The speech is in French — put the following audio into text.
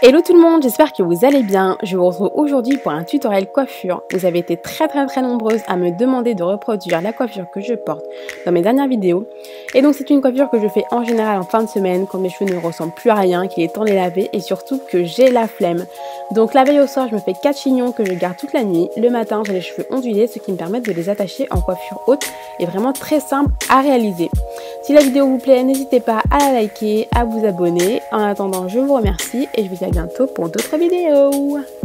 Hello tout le monde, j'espère que vous allez bien. Je vous retrouve aujourd'hui pour un tutoriel coiffure. Vous avez été très nombreuses à me demander de reproduire la coiffure que je porte dans mes dernières vidéos. Et donc c'est une coiffure que je fais en général en fin de semaine quand mes cheveux ne ressemblent plus à rien, qu'il est temps de les laver et surtout que j'ai la flemme. Donc la veille au soir, je me fais 4 chignons que je garde toute la nuit. Le matin, j'ai les cheveux ondulés, ce qui me permet de les attacher en coiffure haute et vraiment très simple à réaliser. Si la vidéo vous plaît, n'hésitez pas à la liker, à vous abonner. En attendant, je vous remercie et je vous dis à bientôt pour d'autres vidéos.